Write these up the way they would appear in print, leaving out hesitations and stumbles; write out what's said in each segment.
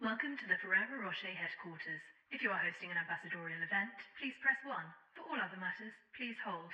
Welcome to the Ferrero Rocher headquarters. If you are hosting an ambassadorial event, please press 1. For all other matters, please hold.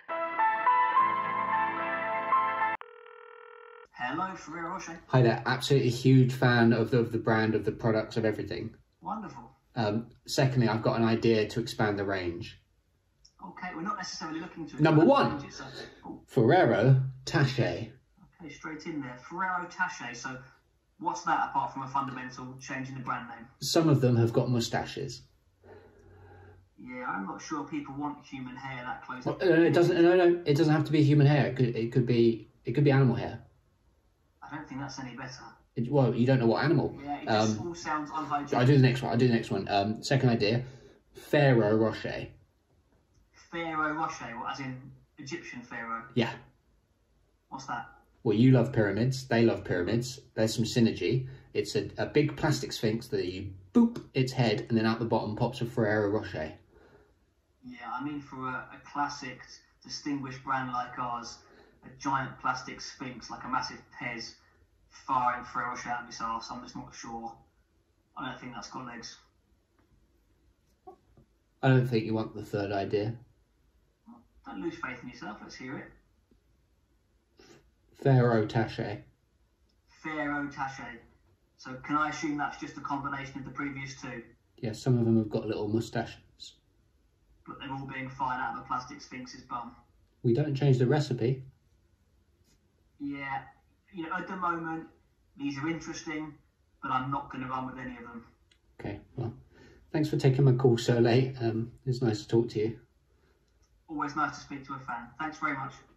Hello, Ferrero Rocher. Hi there, absolutely huge fan of the brand, of the products, of everything. Wonderful. Secondly, I've got an idea to expand the range. Okay, we're not necessarily looking to... Number one, ranges, so... Ferrero Taché. Okay, straight in there. Ferrero Taché, so what's that apart from a fundamental change in the brand name? Some of them have got moustaches. Yeah, I'm not sure people want human hair that close. Well, it doesn't. No, it doesn't have to be human hair. It could be animal hair. I don't think that's any better. Well, you don't know what animal. Yeah, it just all sounds unhygienic. I'll do the next one. Second idea, Ferrero Rocher. Ferrero Rocher, what, as in Egyptian pharaoh? Yeah. What's that? Well, you love pyramids. They love pyramids. There's some synergy. It's a big plastic sphinx that you boop its head, and then out the bottom pops a Ferrero Rocher. Yeah, I mean, for a classic, distinguished brand like ours, a giant plastic sphinx like a massive Pez firing Ferrero Rocher at me, so I'm just not sure. I don't think that's got legs. I don't think you want the third idea. Don't lose faith in yourself, let's hear it. Ferrero Taché. Ferrero Taché. So can I assume that's just a combination of the previous two? Yeah, some of them have got little moustaches. But they're all being fired out of a plastic sphinx's bum. We don't change the recipe. Yeah, you know, at the moment, these are interesting, but I'm not going to run with any of them. Okay, well, thanks for taking my call so late. It's nice to talk to you. Always nice to speak to a fan. Thanks very much.